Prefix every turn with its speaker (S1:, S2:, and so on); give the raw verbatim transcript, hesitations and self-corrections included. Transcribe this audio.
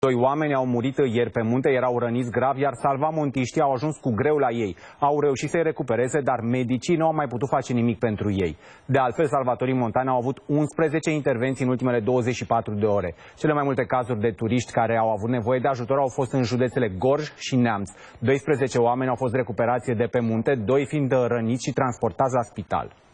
S1: Doi oameni au murit ieri pe munte, erau răniți grav, iar salvamontiștii au ajuns cu greu la ei. Au reușit să-i recupereze, dar medicii nu au mai putut face nimic pentru ei. De altfel, salvatorii montani au avut unsprezece intervenții în ultimele douăzeci și patru de ore. Cele mai multe cazuri de turiști care au avut nevoie de ajutor au fost în județele Gorj și Neamț. doisprezece oameni au fost recuperați de pe munte, doi fiind răniți și transportați la spital.